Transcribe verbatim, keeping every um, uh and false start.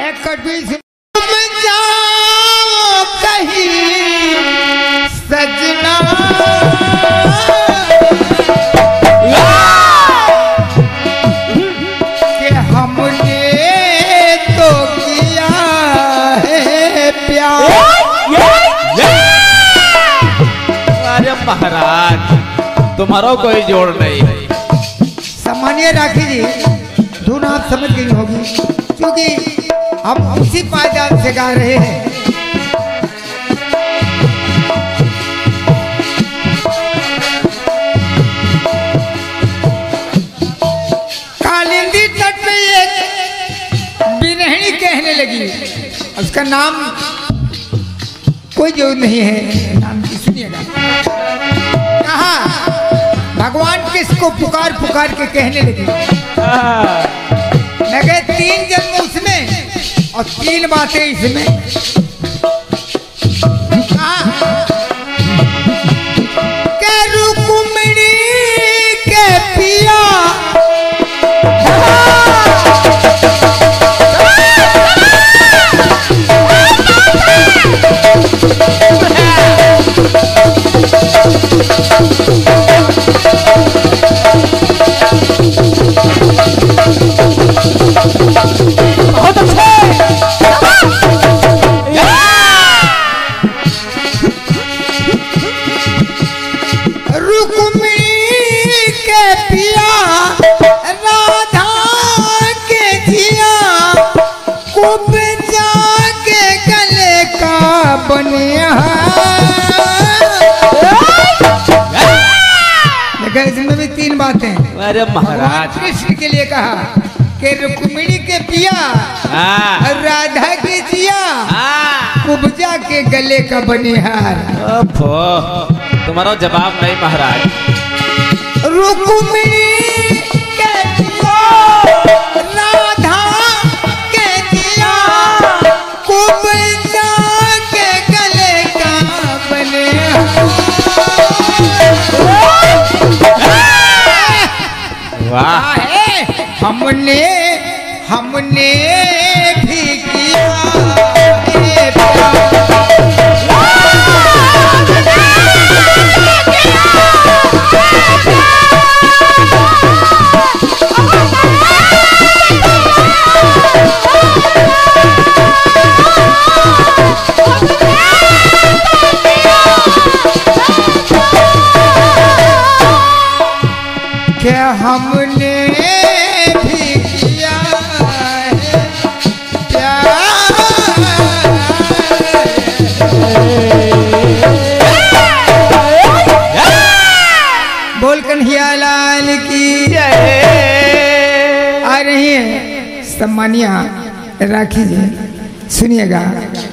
मैं कभी तुम जाओ कहीं सजना कि हमने तो किया है प्यार। अरे महाराज तुम्हारा कोई जोड़ नहीं। सामान्य राखी जी धुन आप समझ गई होगी क्योंकि हम उसी पायदान से गा रहे हैं। कालिंदी तट पे एक बिरहणी कहने लगी, उसका नाम कोई जो नहीं है, नाम की सुनिएगा। कहा भगवान किसको पुकार पुकार के कहने लगी, लगे तीन जन्म उसमें और तीन बातें इसमें। के रुक्मिणी के पिया बहुत अच्छे। रुक्मिणी के पिया राधा के जिया कुब्जा के गले का बनिया। लेकिन इसमें भी तीन बातें। अरे महाराज कृष्ण के लिए कहा कि रुक्मिणी के पिया राधा के जिया कुब्जा के गले का बनिहार। तुम्हारा जवाब नहीं महाराज। रुक्मिणी के पिया राधा के जिया कुब्जा के गले का बनिहार। वाह हमने हमने भी किया है प्यार। क्या हमने भी किया है प्यार। बोल कन्हैया लाल की जय। आ रही है सम्मानिया राखी जी, सुनिएगा।